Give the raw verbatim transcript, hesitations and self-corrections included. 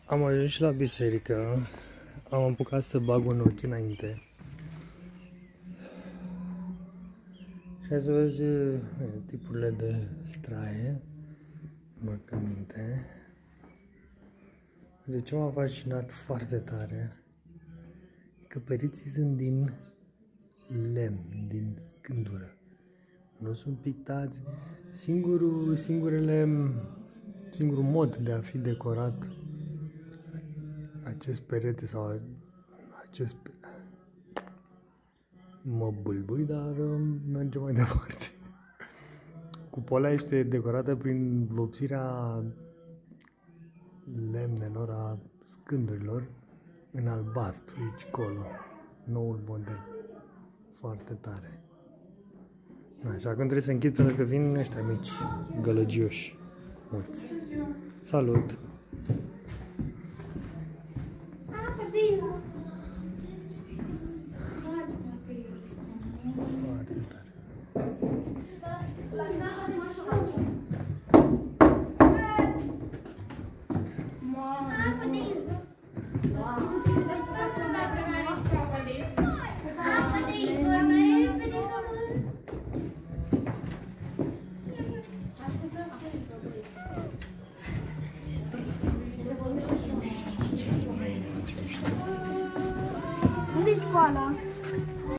Am ajuns și la biserică, am apucat să bag un ochi înainte. Și hai să vezi e, tipurile de straie, îmbrăcăminte. De ce m-a fascinat foarte tare? Că pereții sunt din lemn, din scândură. Nu sunt pictați. Singurul, singurele, singurul mod de a fi decorat acest perete sau acest... Mă bâlbâi, dar merge mai departe. Cupola este decorată prin vopsirea lemnelor, a scândurilor, în albastru, aici, colo. Noul model. Foarte tare. Așa, acum trebuie să închid pentru că vin ăștia mici, gălăgioși. Mulți. Salut! Foarte tare. Unde-i școala?